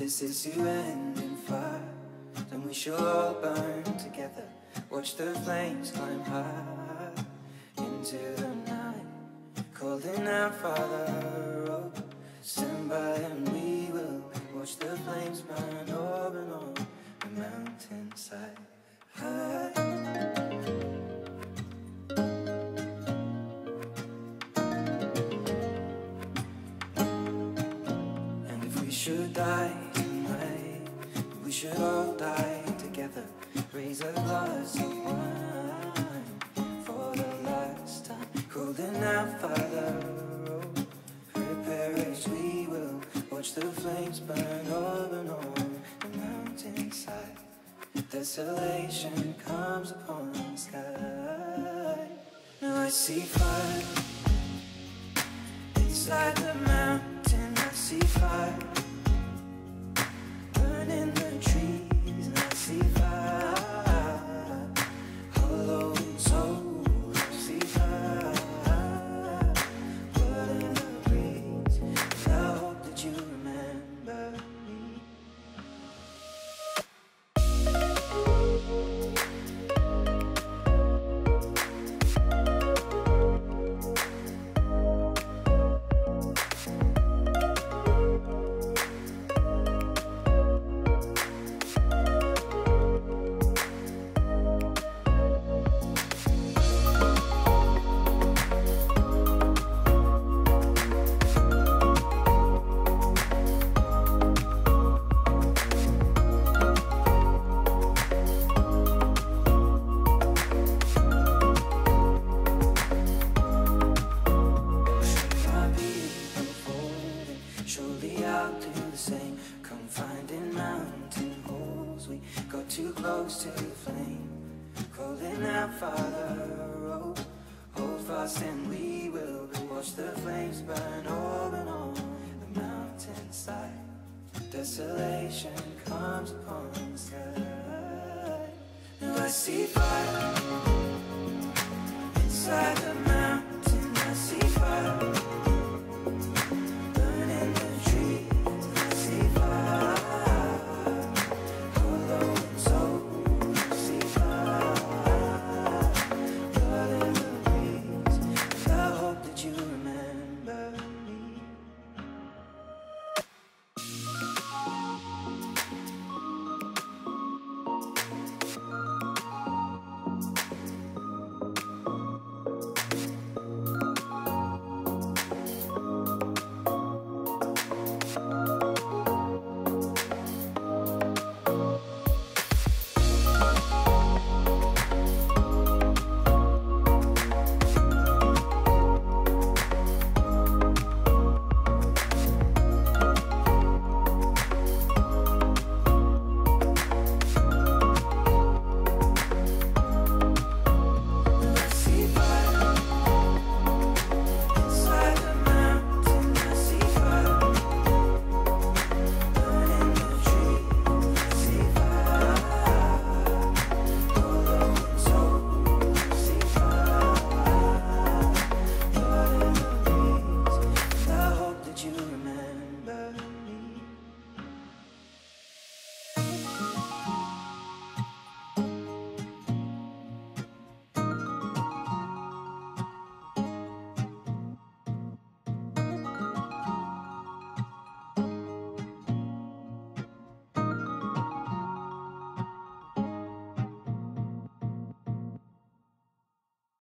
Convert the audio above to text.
this is to end in fire, then we shall all burn together. Watch the flames climb high into the night, calling out, Father, oh, stand by and we will watch the flames burn over and on the mountainside. And if we should die tonight, we should all die together. Raise a glass of wine for the last time, calling out, Father, oh, prepare as we will watch the flames burn over and on the mountainside. Desolation comes upon the sky. Now I see fire inside the mountain. I see fire burning the trees, and I see fire hollow and soul. I see fire blood in the breeze. I hope that you remember me. Surely I'll do the same. Come finding mountain holes. We got too close to the flame, calling out, Father, oh, hold fast and we will watch the flames burn over and on the mountainside. Desolation comes upon the sky. Now I see fire